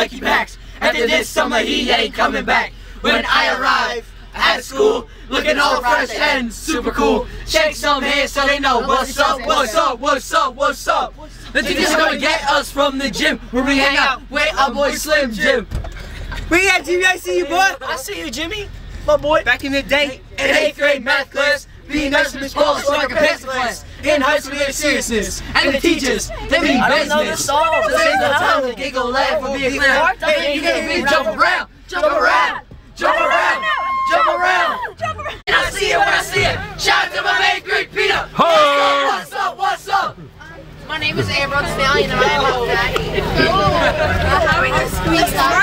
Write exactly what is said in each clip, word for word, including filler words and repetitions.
like he packs. After this summer he ain't coming back. When I arrive at school, looking all fresh and super cool. Shake some hands so they know what's up, what's up, what's up, what's up. The teacher's gonna get us from the gym where we hang out with our boy Slim Jim. We at Jimmy, I see you, boy. I see you, Jimmy, my boy. Back in the day, in eighth grade math class, being nice to Miss Paul so I can pass the class. In high school, there's seriousness, and the teachers, they mean business. So there's no time to giggle, laugh, or be a clown. Hey, you can't be jump around, jump around, jump around, jump around. And I see it when I see it. Shout out to my main Greek Peter. What's up? What's up? My name is Amber Stallion and I'm a daddy. How are we going to squeeze that?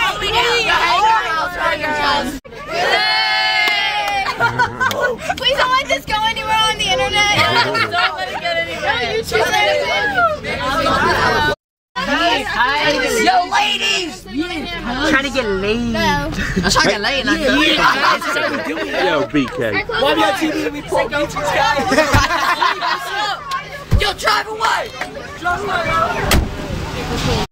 Please don't let this go anywhere on the internet. Don't let it get anywhere. Yo, ladies! trying to get laid. I'm trying to get laid. Yo, B K. Why do you have T V? We pull beaches, guys. Yo, drive away! Drive away!